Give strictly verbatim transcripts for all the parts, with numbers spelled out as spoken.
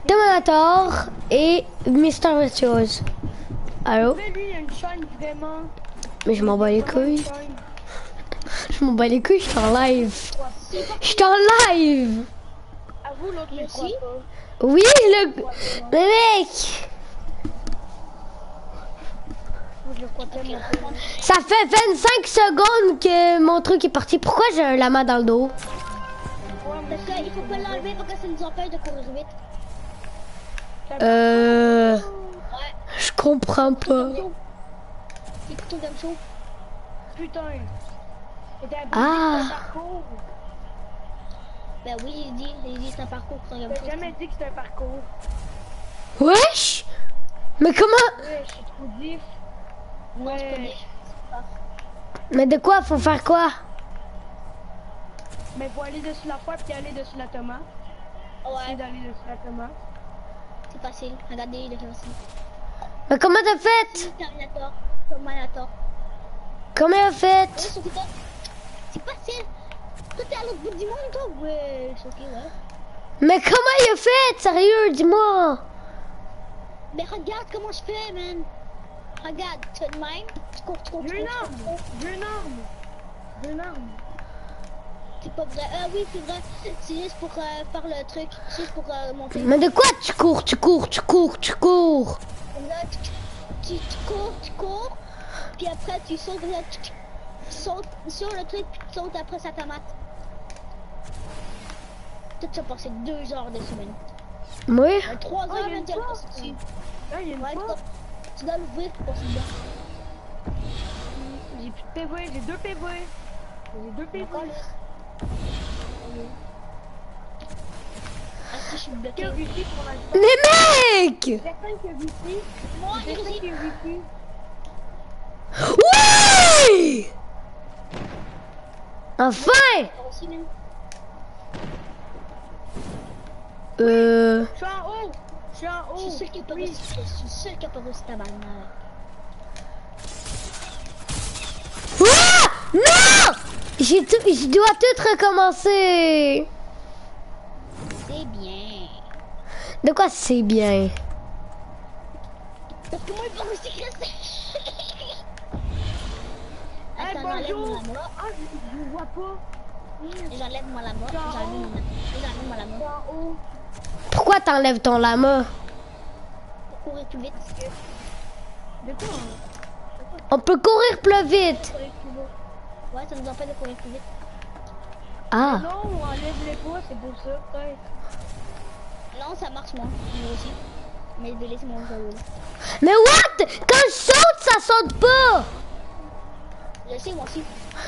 Terminator et Mister Virtuose. Allô? Mais lui, il a une chaîne vraiment. Mais je m'en bats les couilles. Je m'en bats les couilles, je suis en live. Je suis en live. Avoue, l'autre, il croit pas. Oui, le... le mec. Je le crois tellement pas. Ça fait vingt-cinq secondes que mon truc est parti. Pourquoi j'ai un lama dans le dos? Parce qu'il faut pas l'enlever parce que ça nous empêche de courir vite. Euh... Ouais. Je comprends pas. C'est plutôt comme chaud. Putain. Ah. Un parcours. Ben oui, il dit, il dit c'est un parcours comme T'as chaud. jamais dit que c'était un parcours. Wesh. Mais comment? Ouais, je suis trop diff. Non, c'est pas Ouais. des- Mais de quoi? Faut faire quoi? Mais faut aller dessus la foi puis aller dessus la tomate. Essayer Ouais, d'aller dessus la tomate. c'est facile. Regardez, il est facile. Mais comment t'as fait? Terminator. Terminator. Comment t'as Ouais, fait? sauf que toi, c'est facile. Toi, t'es à l'autre bout du monde, toi? Ouais, c'est ok, ouais. Mais comment il a fait? Sérieux, dis-moi. Mais regarde comment je fais, man. Regarde, tu fais de même, tu cours, tu cours, tu J'ai une cours, tu arme. cours. J'ai une arme. J'ai une arme. C'est pas vrai. Ah oui, c'est vrai. C'est juste pour euh, faire le truc. C'est juste pour euh, monter. Mais de quoi tu cours, tu cours, tu cours, tu cours? Comme là, tu, tu, tu cours, tu cours. Puis après, tu sautes, là, tu, tu sautes sur le truc, puis tu sautes après sa tomate. Tout ça passé deux heures dessus, man. Oui. Euh, Trois Oh, heures, il y a man, une tu as porte. passé dessus. Là, il y a une Ouais, tu porte. dois, tu dois l'ouvrir pour passer dedans. J'ai plus de P V, j'ai deux P V. J'ai deux P V. Encore là. Ah si, je suis bloqué. Qui a réussi pour l'instant? Les mecs! Personne qui a réussi. Moi, j'ai Personne réussi. qui a réussi. Oui! Enfin! J'ai réussi, man. Euh... Je suis en haut. Je suis en Je haut. suis seul qui a pas Oui. réussi. Je suis seul qui a pas réussi ta balle. Ah! Non! J'ai tout, je dois tout recommencer. C'est bien. De quoi c'est bien? Parce que moi, il pas réussi à rester. Hey, Attends, j'enlève mon bonjour. lama. Ah, je, je vous vois pas. J'enlève mon lama. Ciao. J'enlève mon lama. J'enlève mon Je suis lama. en haut. Pourquoi t'enlèves ton lama? Pour courir plus vite. De quoi? On peut courir plus vite. Courir plus vite. Ouais, ça nous empêche de courir plus vite. Ah. Non, on enlève les pas, c'est pour ça, peut-être. Non, ça marche, moi. Moi aussi. Mais je vais laisser mon jeu. Mais what? Quand je saute, ça saute pas. Je sais, moi aussi.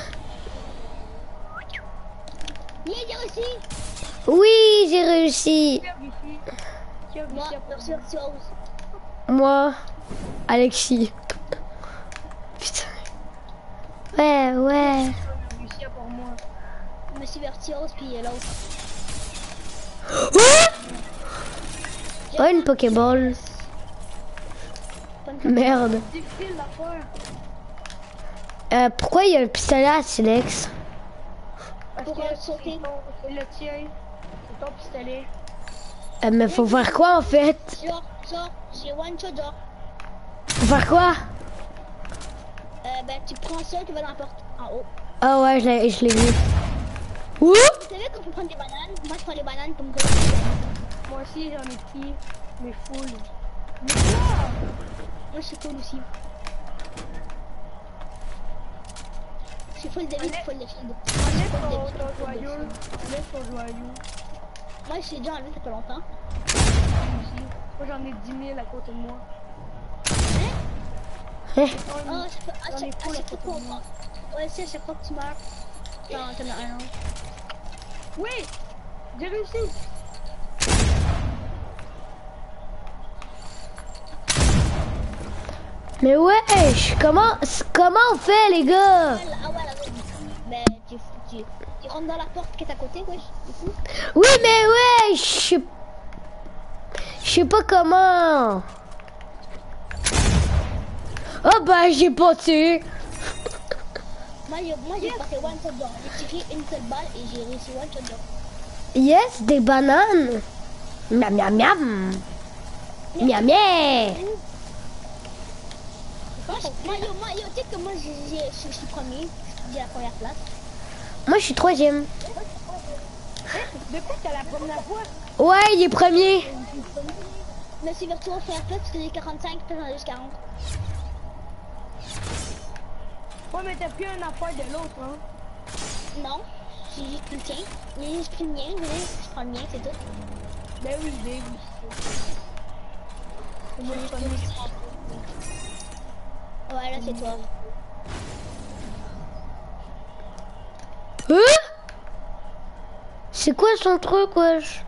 Yeah, j'ai réussi. Oui, j'ai réussi. Qui a réussi? Qui a Moi, réussi à merci, merci, merci. Moi, Alexis. Putain. Ouais, ouais. Qui a réussi à part moi? Merci Vertios, puis l'autre. Oh, une Pokéball. Merde. Difficile l'affaire. Euh, pourquoi il y a le pistolet à Silex? Parce Pour, que euh, c'est sauter. ton- c'est le tien. C'est ton pistolet. Euh, mais faut faire quoi en fait? Genre, genre, j'ai one shot, genre. Faut faire quoi? Euh, ben, tu prends ça, tu vas dans la porte, en haut. Ah ouais, je l'ai je l'ai vu. Ouh! Vous savez qu'on peut prendre des bananes? Moi, je prends les bananes pour me coller. Moi aussi, j'en ai pris. Mais full. Moi, je suis cool aussi. Je suis full de vie, full de feed. Enlève ton, ton joyeux. Enlève ton joyeux. Moi, je suis déjà enlevé, ça fait longtemps. Moi aussi. Moi, j'en ai dix mille à côté de moi. Eh, Oh, ça fait, à J'en ai chaque, full à à chaque côté fois de qu'on moi. prend. Ouais, c'est à chaque fois que tu meurs. T'en t'en as un autre. Oui! J'ai réussi! mais wesh, comment, comment on fait les gars? Ah ouais, là, ouais. Ben, tu, tu, tu rentres dans la porte qui est à côté, wesh. Du coup. Oui, mais wesh, je sais- je sais pas comment. Oh bah j'ai pas tué. Moi, j'ai moi, j'ai passé one shot d'or. J'ai tiré une seule balle et j'ai réussi one shot d'or. Yes, des bananes. Miam miam miam. Miam miam. Moi, je- moi, yo, moi, yo, tu sais que moi, j'ai- j'ai- je je suis premier. J'ai la première place. Moi je suis troisième. De quoi t'as la première fois? Ouais, il est premier. Mais c'est vers toi, première place, parce que j'ai quarante-cinq, puis j'en ai juste quarante. Ouais, mais t'as pris un affaire de l'autre, hein? Non, j'ai juste pris le tien. J'ai juste pris le mien, je veux dire, je prends le mien, c'est tout. Ben oui, ben oui. C'est moi le premier. Ouais, là, c'est toi. Hein? C'est quoi son truc, wesh?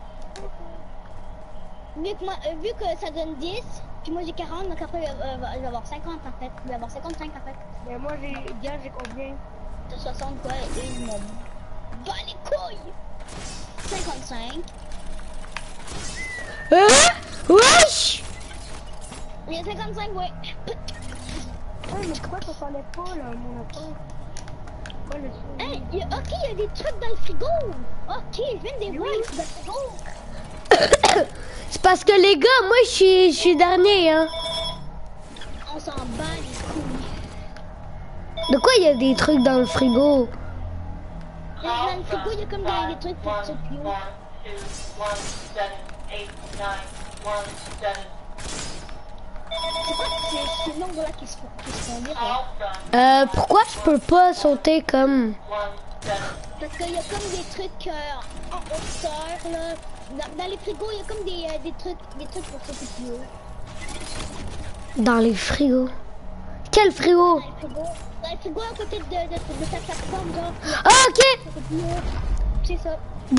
Vu que, moi, euh, vu que ça donne dix, puis moi j'ai quarante, donc après euh, je vais avoir cinquante en fait. Je vais avoir cinquante-cinq en fait. Mais moi, j'ai, gars, j'ai combien? T'as soixante quoi, et je m'en bats les couilles. cinquante-cinq. Hein? Wesh! Il y a cinquante-cinq, ouais. Ouais, mais pourquoi ça s'enlève pas, là, mon affaire? Ouais, le son. Hey, y a- ok, il y a des trucs dans le frigo. Ok, je viens de les voir, ils sont dans le frigo. C'est parce que les gars, moi je suis, je suis dernier, hein. On s'en bat les couilles. De quoi il y a des trucs dans le frigo? Dans dans le frigo, il y a comme des, des trucs pour se tuer. C'est quoi ces, ces nombres-là qui se font, qui se font dire là? Euh, pourquoi je peux pas sauter comme... Parce qu'il y a comme des trucs euh, en hauteur là. Dans, dans les frigos, il y a comme des, euh, des trucs des trucs pour sauter plus haut. Dans les frigos? Quel frigo? Dans les frigos, dans les frigos à côté de, de, de, de ta plateforme, genre. Ah, ok! Sauter plus haut. C'est ça.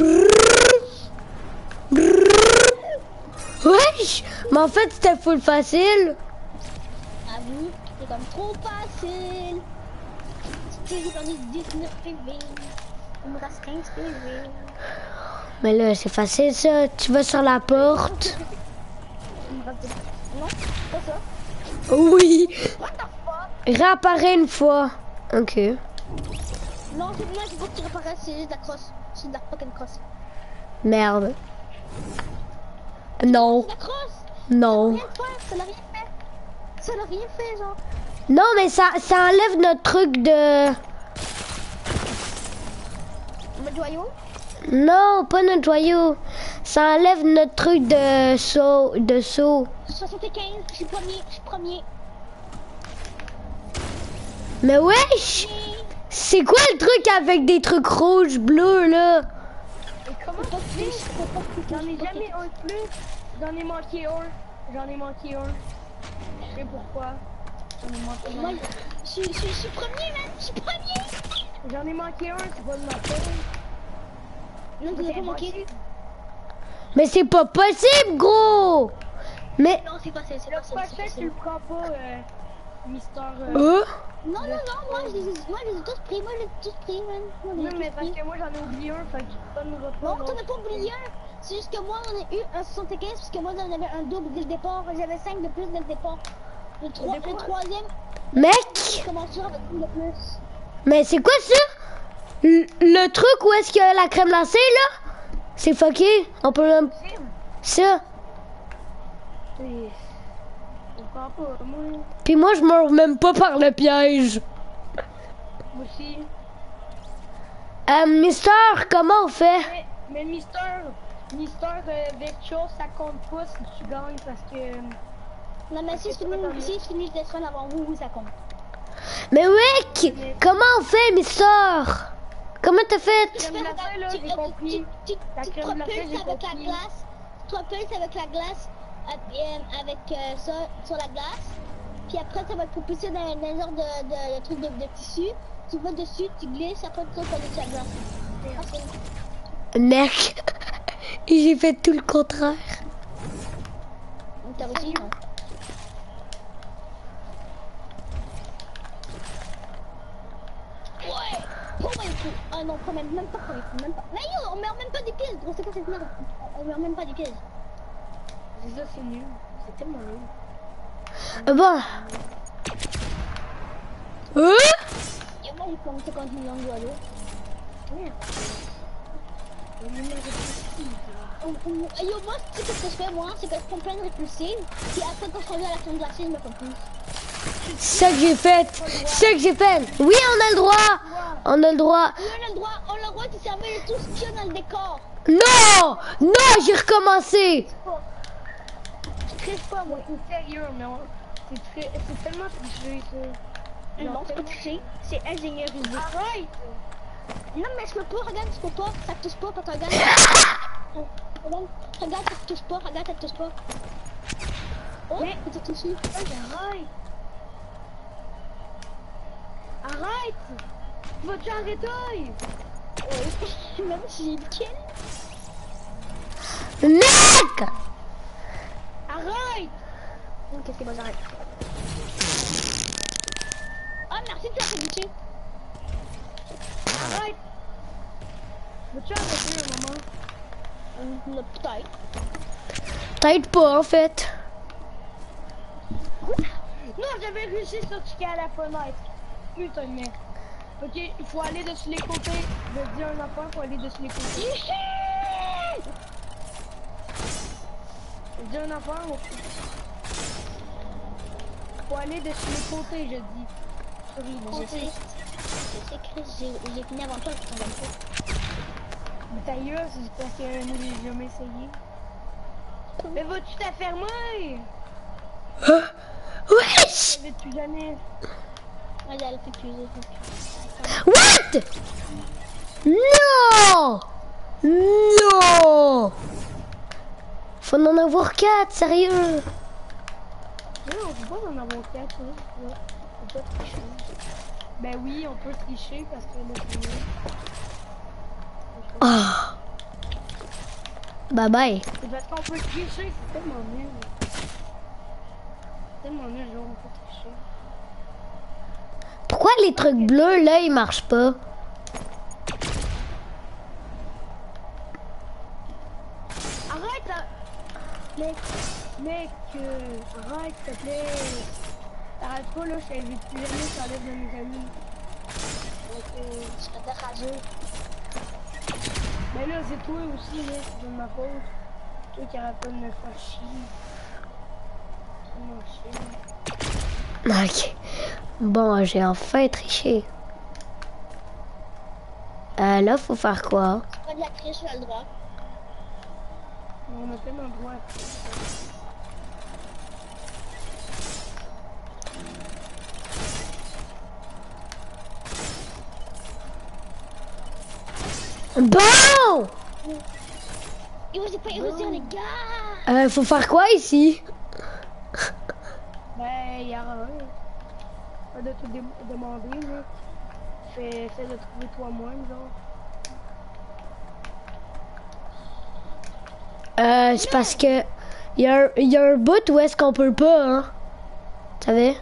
Wesh! Mais en fait c'était full facile. Avoue, c'est comme trop facile. Tu sais, j'ai perdu dix-neuf P V. Il me reste quinze P V. Mais là c'est facile ça. Tu vas sur la porte. Il me reste... Non, pas ça. Oui. What the fuck? Réapparaît une fois. Ok. Non, c'est moi, c'est pas que tu réparais, c'est juste de la crosse. C'est de la fucking crosse. Merde. Non. C'est de la crosse! Non. Rien de faire, ça l'a rien fait. Ça l'a rien fait, genre. Non mais ça, ça enlève notre truc de... Le joyau? Non, pas notre joyau. Ça enlève notre truc de saut. De saut. soixante-quinze, je suis premier, je suis premier. Mais wesh! C'est quoi le truc avec des trucs rouges, bleus là? Et comment ça se fait? J'en ai jamais un de plus. J'en ai manqué un. J'en ai manqué un. Je sais pourquoi. J'en ai manqué Moi, un. je suis, je suis, je suis premier, man, je suis premier. J'en ai manqué un, c'est pas de ma faute. Non, tu l'as pas manqué. Mais c'est pas possible, gros! Mais... Non, c'est pas ça, c'est Le pas ça, c'est prochain, pas tu ça. le prends pas, euh, Mister. Euh... Euh? Non, non, non, moi je les ai, moi, je les ai tous pris, moi je les ai tous pris, man. Moi, je les ai Non, mais tous parce pris. que moi, j'en ai oublié un, fait que tu peux pas nous reprendre. Non, t'en as pas oublié un. C'est juste que moi, j'en ai eu un soixante-quinze, parce que moi, j'en avais un double dès le départ. J'avais cinq de plus dès le départ. Le, trois, le troisième, Mec! je commence avec une de plus. Mais c'est quoi ça? Le, le truc où est-ce qu'il y a la crème glacée là? C'est fucké. On peut le... Ça. C'est... Je comprends pas, moi. Puis moi je meurs même pas par le piège. Moi aussi. Euh, Mister, comment on fait? Mais, mais Mister, Mister euh, Vecchio, ça compte pas si tu gagnes parce que... Non, mais si je finis, si je finis le dessin avant vous, oui, ça compte. Mais mec, comment on fait, Mister? Comment t'as fait? Crème glacée, là, Tu- j'ai tu- compris. Tu, tu, La tu te crème glacée, propulses j'ai avec la compris. glace. Tu te propulses avec la glace, euh, euh, avec euh, ça sur la glace. Puis après, ça va te propulser dans, dans un genre de, de, de truc de, de tissu. Tu vas dessus, tu glisses, après tu vas sur la glace. Ah, c'est- Mec, j'ai fait tout le contraire. T'as aussi, non? Ouais! Premier coup! Ah non, quand même, même pas premier coup, même pas. Mais yo, on meurt même pas des pièces, gros, c'est quoi cette merde? On meurt même pas des pièces. C'est ça, c'est nul. C'est tellement nul. Euh, bon. Euh? Et moi, j'ai comme cinquante millions de dollars. Merde. Ou- ou- Yo, moi, tu sais ce que je fais, moi, c'est que je prends plein de répulsives, puis après, quand je reviens à la crème glacée, je me fais plus. C'est ça que j'ai fait. C'est ça que j'ai fait. Oui, on a le droit. On a le droit. Oui, on a le droit, on a le droit de servir de tout ce qu'il y a dans le décor. Non, non, j'ai recommencé. Je triche pas, moi, c'est sérieux, mais on... c'est très... c'est tellement triché, ça. Non, c'est pas tricher, c'est ingénierisé. Arrête! Non, mais je peux pas, regarde, je peux pas, ça te touche pas, quand tu regardes. Regarde, regarde, ça te touche pas, regarde, ça te touche pas. Oh, Mais- ça te touche. Arrête! Arrête! Vas-tu arrêter? Oui, même si j'ai le kill. Mec. Arrête! Ok, c'est bon, j'arrête. Ah, merci de t'avoir buté. Arrête! Vas-tu arrêter un moment? Hum, peut-être. Peut-être pas en fait. Non, j'avais réussi à sortir à la fenêtre. Putain de merde. Ok, il faut aller dessus les côtés. Je vais te dire un affaire, il faut aller dessus les côtés. Je vais te dire un affaire. Il faut aller dessus les côtés, je dis. Sur les Je côtés. sais, je sais, Chris, j'ai j'ai fini avant toi, je t'en donne pas. Mais ta gueule, c'est parce que moi j'ai jamais essayé. Mais vas-tu t'affermer? Wesh. Je vais plus jamais. Allez, elle fait plus, elle fait plus. What? Non. Non. Faut en avoir quatre, sérieux. Non, on peut pas en avoir quatre, hein. Ouais, on peut tricher. Ben oui, on peut tricher parce que le premier. Ah. Bye bye. C'est parce qu'on peut tricher, c'est tellement nul. C'est tellement nul, genre, on peut tricher. Pourquoi les trucs bleus là ils marchent pas? Arrête là! Mec, mec, euh, arrête s'il te plaît. T'arrêtes pas là, je t'invite plus jamais, je t'enlève de mes amis. Donc, euh, je serais rageux. Mais là, c'est toi aussi, là, c'est de ma faute. Toi qui arrête pas de me faire chier. Mon chien. Ok. Bon, j'ai enfin triché. Euh, là, faut faire quoi? C'est pas de la triche, j'ai le droit. On a tellement le droit à tricher. Bon! Yo, j'ai pas réussi, les gars! Euh, faut faire quoi ici? Ben, y'a rien. Pas de tout dé demander, là. Fais, fais de trouver toi-même, genre. Euh, c'est parce que il y, a un- y a un bout où est-ce qu'on peut pas, hein? Tu savais?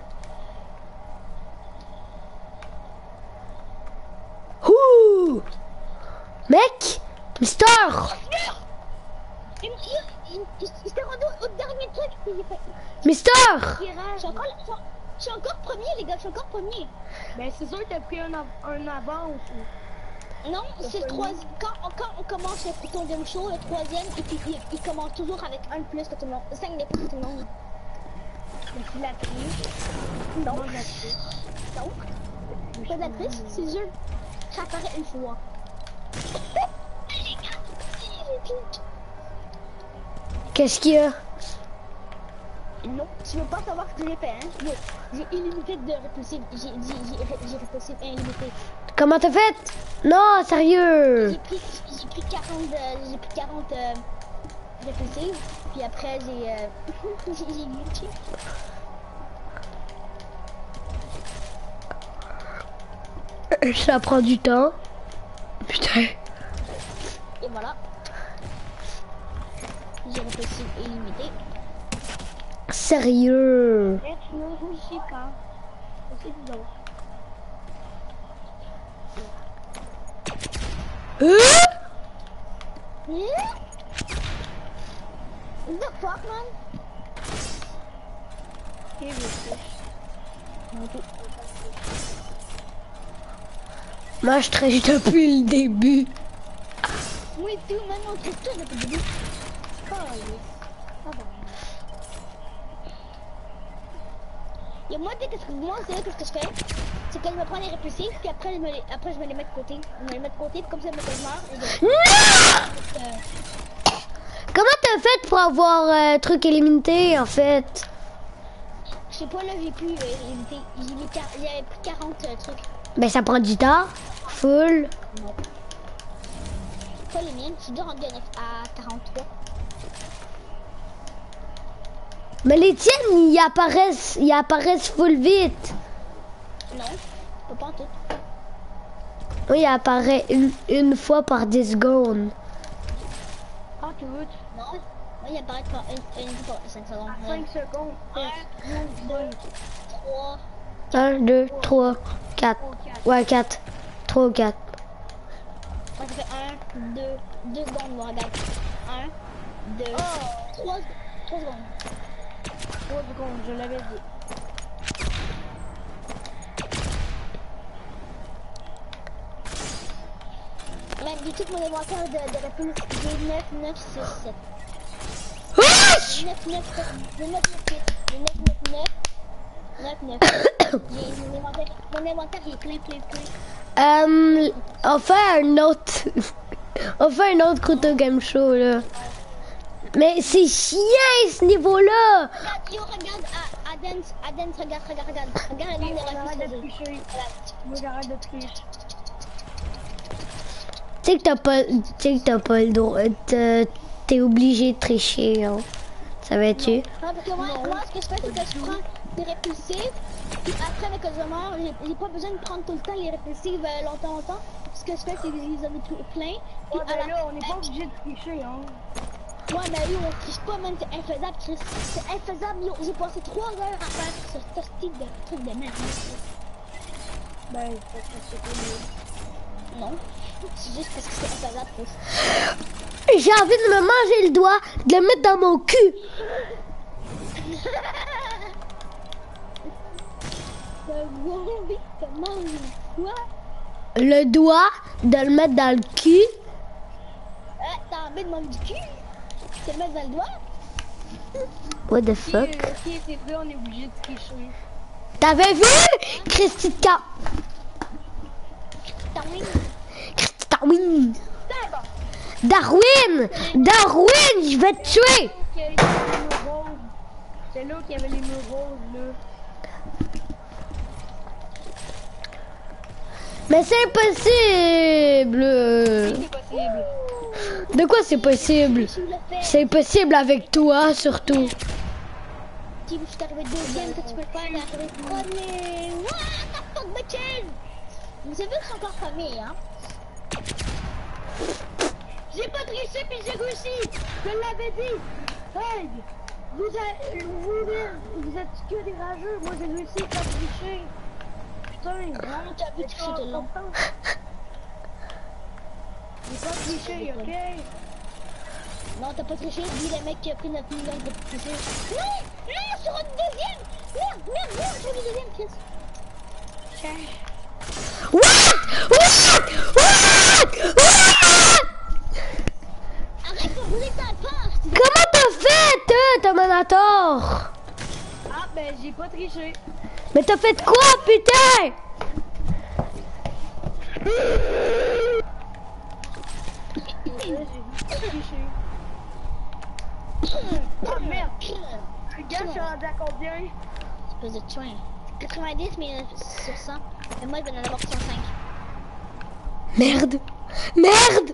Ouh! Mec! Mister! Il, il, il, il s'est rendu au dernier truc, puis j'ai fait. Mister! Je suis encore, je suis encore premier, les gars, je suis encore premier. Ben, c'est sûr que t'as pris un, av un avance. Non, c'est le troisième. Quand, quand on commence le troisième show, le troisième, et puis il, il commence toujours avec un de plus que tout le monde. cinq de plus que tout le monde. Mais tu l'as pris. Non. Moi, je l'ai pris. Donc, pas de la triche, c'est juste. Ça apparaît une fois. Les gars, j'ai pique. Qu'est-ce qu'il y a? Non, tu veux pas savoir ce que j'ai fait, hein? Yo, j'ai illimité de répulsifs. J'ai dit, j'ai répulsif illimité. Comment t'as fait? Non, sérieux! J'ai pris, j'ai pris quarante, euh, j'ai pris quarante euh, répulsifs. Puis après, j'ai, euh, j'ai glitché. Ça prend du temps. Putain. Et voilà. J'ai répulsif illimité. Sérieux? Mais tu ne rougis pas. C'est bizarre. Hein? Yeah? What the fuck, man? Ok, je triche. Moi, je triche depuis le début. Moi et tout, maintenant on trouve tout depuis le début. Oh, oui. Ah bon. Et moi, dès que moi, c'est là que ce que je fais, c'est que je me prends les répulsifs, puis après je me les, après je me les mets de côté. Je me les mets de côté, puis comme ça, je me fais meurs. Et je... Non! euh... Comment t'as fait pour avoir un euh, truc illimité en fait? Je sais pas, là, j'ai plus euh, limité. J'ai mis quar... Il y avait plus quarante euh, trucs. Ben ça prend du temps. Full. Non. Pas les miennes, je suis déjà rendu à quarante-trois. Mais les tiennes, ils apparaissent, ils apparaissent full vite. Non, pas en tout. Oui, il apparaît une, une fois par dix secondes. Ah, tu veux? Non, moi, il apparaît par une, une fois par cinq secondes. cinq secondes. un, deux, trois. un, deux, trois, quatre. Ouais, quatre. trois ou quatre. Moi, ça fait un, deux, deux secondes, moi, regarde. un, deux, trois, trois secondes. trois secondes, je l'avais dit. Même du tout mon inventaire de, de la police, j'ai neuf, neuf, six, sept. Wesh! neuf, neuf, sept, j'ai neuf, neuf, huit, j'ai neuf, neuf, neuf, neuf, neuf. J'ai mon inventaire, mon inventaire il est plein, plein, plein. Euh, on fait un autre. On fait un autre Kuto Game Show là. Mais c'est chiant ce niveau-là! Regarde, yo, regarde, à, à Dance, à Dance, regarde, regarde, regarde. Regarde le nombre de Arrête de raffiches que j'ai. tricher. Voilà. Moi, j'arrête de tricher. Tu sais que t'as pas, tu sais que t'as pas le droit, t'es t'es obligé de tricher, hein. Savais-tu? Non, parce que moi, moi, ce que je fais, c'est que je prends des répulsifs, puis après, avec le mort, j'ai j'ai pas besoin de prendre tout le temps les répulsifs euh, longtemps, longtemps. Ce que je fais, c'est que je les ai mis tout plein. Puis Ouais, à ben la là, on n'est pas obligé de tricher, hein. Ouais, mais oui, on triche pas, même, c'est infaisable, Chris. C'est infaisable, yo. J'ai passé trois heures à faire ce, ce style de truc de merde. Ben, c'est parce que c'est pas mieux. Non, c'est juste parce que c'est infaisable, Chris. J'ai envie de me manger le doigt, de le mettre dans mon cul. T'as envie de manger quoi? Le doigt, de le mettre dans le cul. Euh, t'as envie de manger du cul? Tu le mets dans le doigt? What the Si, fuck? euh, si c'est vrai, on est obligé de tricher. T'avais vu? Christy de Cap. T'as envie? Christy Darwin. C'est bon. Darwin! Darwin, je vais te tuer! C'est là qu'il y avait les murs roses, là. Mais c'est impossible! C'est possible. De quoi c'est possible? Tu le fais. C'est possible avec toi, surtout. Si je suis arrivé deuxième, que tu peux le faire d'arriver premier. What the fuck, bitches? Vous avez vu que je suis encore premier, hein? J'ai pas triché puis j'ai réussi. Je l'avais dit. Hey, vous êtes, vous, vous êtes que des rageux. Moi j'ai réussi à tricher. Putain, Non, tu as vu tricher tout le long. J'ai pas triché, ok? Non, t'as pas triché, dis le mec qui a pris notre nouvelle de tricher. Non! Non, sur une deuxième! Merde, merde, merde, sur une deuxième, Chris. What? What? What? What? Arrête de rouler ta porte! Comment t'as fait, toi, Terminator? Ah, ben j'ai pas triché. Mais t'as fait quoi, putain? J'ai pas triché. Ah merde! Regarde, je suis rendu à combien? Espèce de train. quatre-vingt-dix, mais sur cent. Et moi, je vais en avoir cent cinq. Merde! Merde!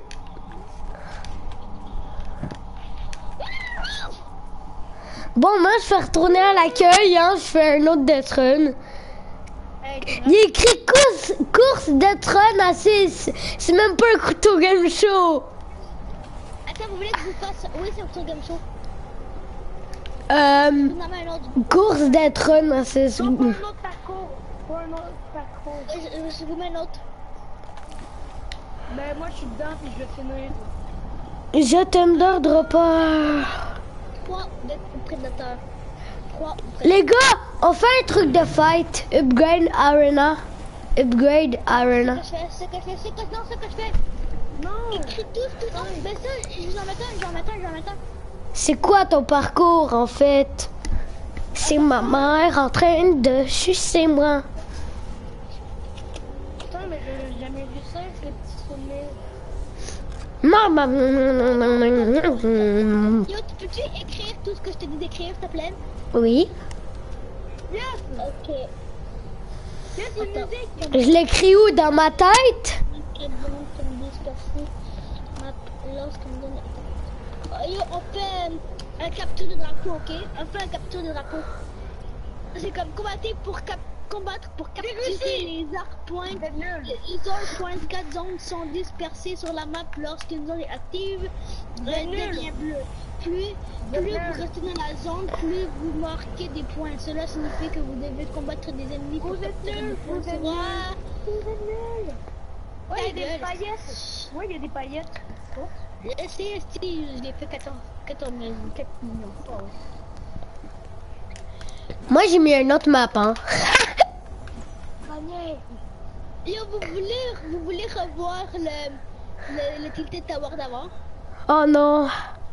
Bon, moi, je fais retourner à l'accueil, hein. Je fais un autre Death Run. Hey, Il y a écrit course, course Death Run à six. C'est même pas un couteau game show. Attends, vous voulez que je vous fasse... Oui, c'est un petit game show. Euh, Vous en avez un autre. course Death Run à six. non, pas un autre parcours. Pas un autre parcours. Euh, Je, je vous mets un autre. Ben moi je suis dedans puis je vais finir. Je te d'ordre pas. trois de prédateurs. trois Les gars, on fait un truc de fight. Upgrade Arena. Upgrade Arena. Ce que je fais, ce que je fais, ce que non, ce que je fais. Non. Écris tous, tout ça. Ben ça, je vous en mets un, j'en mets un, j'en mets un. C'est quoi ton parcours en fait? C'est ma mère en train de sucer moi. Putain, mais j'ai jamais vu ça, ces petits sommets. Maman. Yo, tu peux-tu écrire tout ce que je te dis d'écrire, s'il te plaît? Oui. Yes. Ok. Yes, une Attends. musique. Je l'écris où dans ma tête? Oh, yo, on fait euh, un capture de drapeau, ok? On fait un capture de drapeau. C'est comme combattre pour cap combattre pour capturer les arcs points. Vous êtes nuls. Les arcs points, quatre zones sont dispersées sur la map lorsqu'une zone est active. Elle devient bleue. Plus, plus vous restez dans la zone, plus vous marquez des points. Cela signifie que vous devez combattre des ennemis pour Vous êtes capturer nuls, des points. vous êtes Ouah. nuls. Vous êtes nuls. Ouais, il y a Ta des gueule. paillettes. Ouais, il y a des paillettes. Oh. C'est, je l'ai fait quatorze, quatorze millions, quatre millions de fois. Ouais. Moi j'ai mis une autre map hein. Panier. Yo, vous voulez, vous voulez revoir le, le, le Tilted Tower d'avant? Oh non.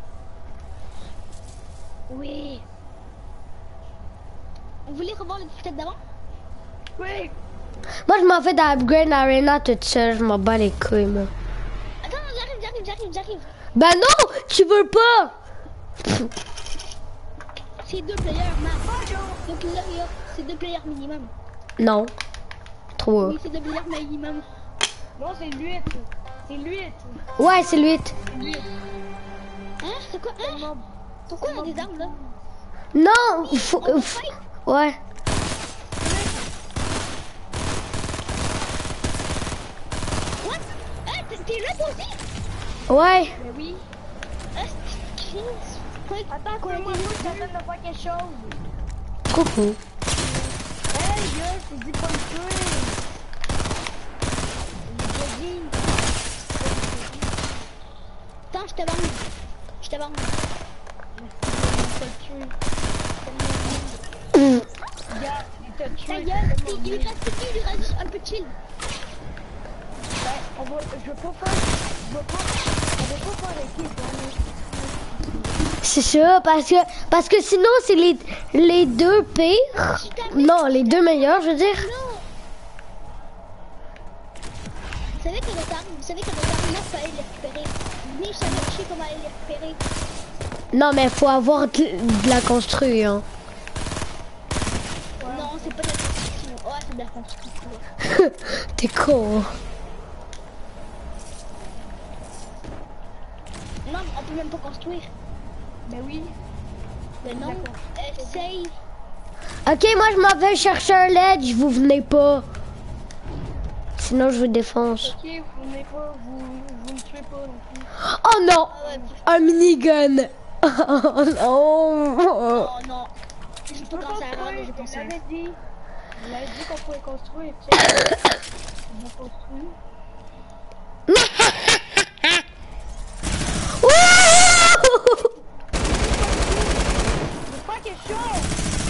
Oui. Vous voulez revoir le Tilted d'avant? Oui. Moi je m'en vais dans Upgrade Arena toute seule, je m'en bats les couilles moi. Attends, j'arrive, j'arrive, j'arrive, j'arrive. Ben non, tu veux pas. C'est deux players, man. Deux players, yo. C'est deux players minimum. Non. Trois. Oui, c'est deux players minimum. Non, c'est l'huître. C'est l'huître. Ouais, c'est lui. Hein? C'est quoi? Hein? Pourquoi on a des armes là? Non, il faut. On euh, fight? Ouais. What? Hein? T'es- T'es là toi aussi? Ouais. Mais oui. Ah, c'est quinze. Quoi? Attends, Quoi, moi, t'es- moi, je t'attends de faire quelque chose. Coucou. Hey, gars, je t'ai dit pas le tuer. J'ai dit. Attends, je te bande. Je te bande. Pas le tuer. Mm. Gars, il t'a Ta tué. gueule, il lui reste plus, il lui reste juste un peu de chill. Ben, on va, je veux pas faire, je veux pas, on va pas faire équipe, hein. C'est ça, parce que parce que sinon c'est les les deux pires. Non, les deux meilleurs, je veux dire. Non. Vous savez que notre arme, vous savez que notre arme, là, faut aller les récupérer. Venez, je savais, je sais comment aller les récupérer. Non, mais faut avoir de, de la construire. Hein. Non, c'est pas de la construction. Ouais, c'est de la construction. T'es con. Hein. Non, on peut même pas construire. Ben oui. Mais non, essaye. Ok, moi je m'en vais chercher un ledge, vous venez pas. Sinon je vous défonce. Ok, vous venez pas, vous, vous me tuez pas non plus. Oh non, Ah ouais, un minigun. Oh non. oh non. Je Je peux peux commencer à construire, rendre, je je pense. l'avais dit. Je l'avais dit qu'on pouvait construire, tu sais. On a construit. C'est pas quelque chose.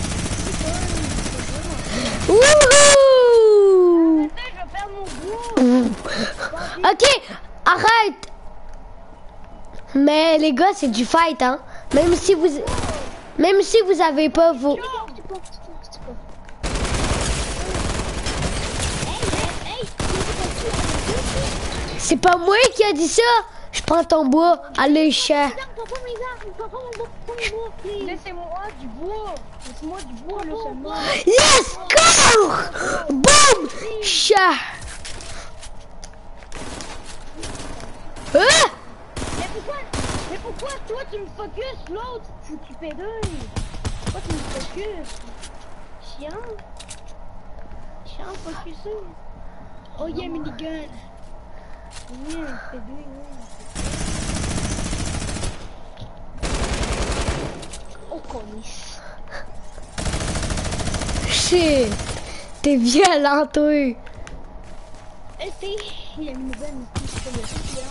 Wouhou. Arrêtez, je vais perdre mon goût. Ok, arrête. Mais les gars, c'est du fight, hein. Même si vous, même si vous avez pas vos. Tu peux, tu peux, tu peux. Hey, hey, hey. C'est pas moi qui a dit ça. Je prends ton bois. Allez, chat. Regarde, prends pas mes armes, prends pas mon bois, prends mon bois, please. Laissez-moi du bois. Laissez-moi du bois, là, seulement. Yes, go. Boum, chat. Ah! Mais pourquoi, mais pourquoi toi tu me focus, l'autre foutu pédouille? Pourquoi tu me focus? Chiant. Chiant, focusé. Oh yeah, minigun. Oui, pédouille, oui. Oh, connaisse. Shit. T'es violent, toi. Essaye. Il y a une minigun ici, je peux le faire.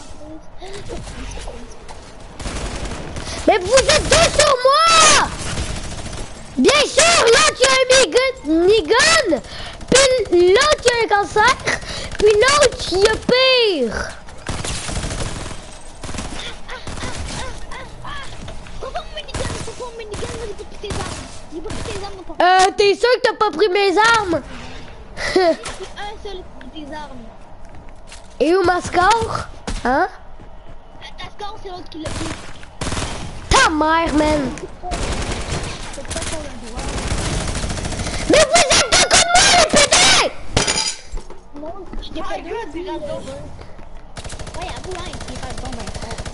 Mais vous êtes deux sur moi. Bien sûr, l'autre il a un minigun, minigun. Puis l'autre il a un cancer. Puis l'autre il a pire. pas pris tes armes. J'ai pas pris tes armes, mon papa. Euh, t'es sûr que t'as pas pris mes armes? J'ai pris un seul de tes armes. Et où ma score? Hein? Ta score, c'est l'autre qui l'a pris. Ta mère, man! C'est pas ton droit. Mais vous êtes deux comme moi, les pédés! Non, je t'ai pas deux, c'est la zone. Ouais, avoue, hein, il pas le bon, ben,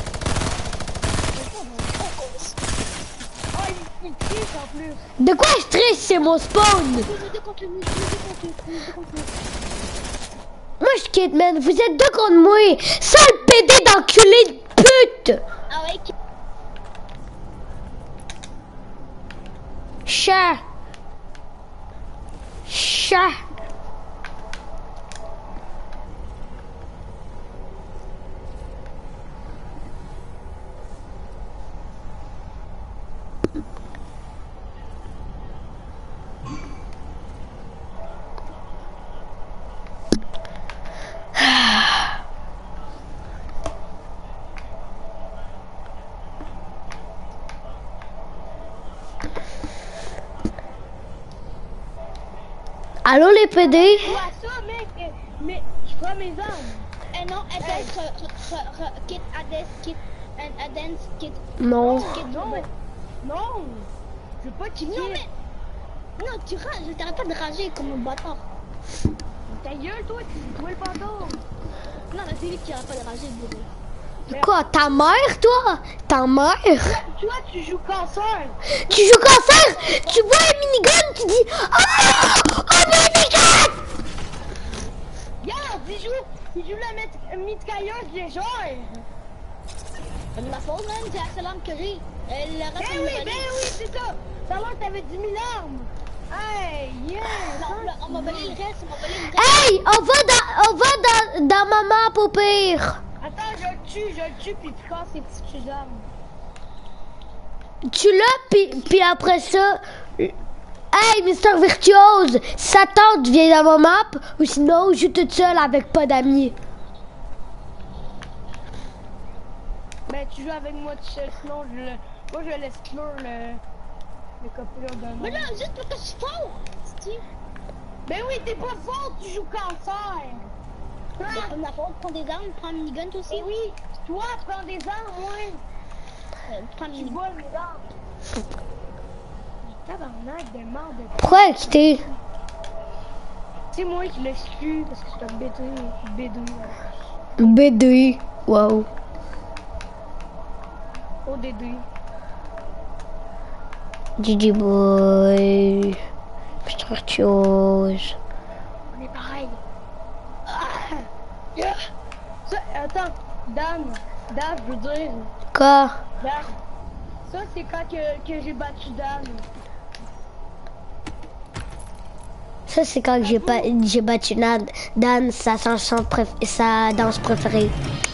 Oh, il, il triche en plus. De quoi je triche? C'est mon spawn! Moi je quitte, man. Vous êtes deux contre moi. Sale pédé d'enculé de pute! Ah ouais, qui... Chat! Chat! Allô les pédés? Ouais, ça, mec. euh, Mais je prends mes armes. Eh non, Adès, re, re, re, re, quitte Adès, quitte, Adès, quitte, Non. quitte, Non. Non. Je veux pas quitter. Non, mais, non, tu rages, je t'arrête pas de rager comme un bâtard. Ta gueule, toi, tu joues le fantôme. Non, mais c'est lui qui arrête pas de rager, le bourreau. Quoi? Ta mère, toi? Ta mère? Toi, tu joues cancer. Tu joues cancer? Tu vois un minigun, tu dis oh! Oh minigun! Regarde, il joue, il joue la mit- mitrailleuse légère. C'est de ma faute, même, c'est la seule arme que j'ai. Elle le reste Ben à oui, me ben voler. oui, c'est ça. Tout à l'heure, t'avais dix mille armes. Hey, yeah. Non, là, on m'a volé le reste, on m'a volé le reste. Hey! On va dans, on va dans, dans ma map au pire. Attends, je le tue, je le tue, puis tu casses ses petites armes. Tu l'as, puis, puis après ça... Hey, Mister Virtuose! Ça tente, viens dans ma map, ou sinon, je joue toute seule avec pas d'amis. Ben, tu joues avec moi tout seul, sinon, je le... moi, je laisse clore le... le copilote d'un Mais autre. là, juste parce que je suis fort, c'est-tu? Ben oui, t'es pas fort, tu joues cancer. C'est pas de ma faute, prends des armes, prends un minigun, toi aussi. Et oui, toi, prends des armes, ouais. Euh, prends un Tu minigun. voles mes armes. Tabarnak de mort de... Pourquoi elle a quitté? C'est moi qui l'exclus, parce que c'est un B deux, B deux. B deux. Wow. O D deux. G G boy. Mister Virtuose. On est pareil. Ah! Yeah! Ça, attends, Dan, Dan, je veux dire, Quoi? Dan. Ça, c'est quand que, que j'ai battu Dan. Ça, c'est quand j'ai pas, j'ai battu Dan, Dan sa chanson préf, sa danse préférée.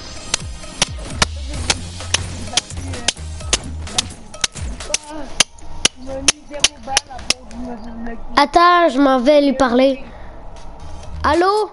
Ah, il m'a mis zéro balle à peau du me Attends, je m'en vais lui parler. Allô?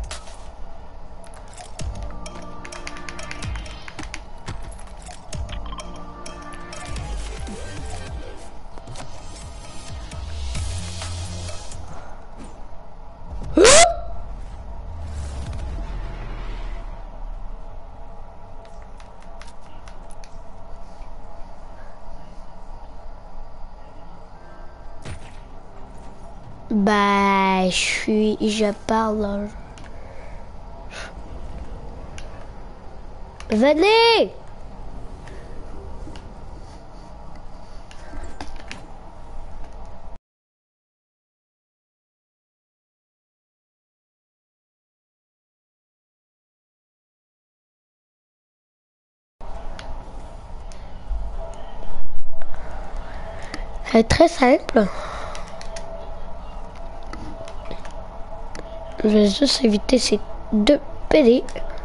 Bah, je suis, je parle. Venez! C'est très simple. Je vais juste éviter ces deux P D.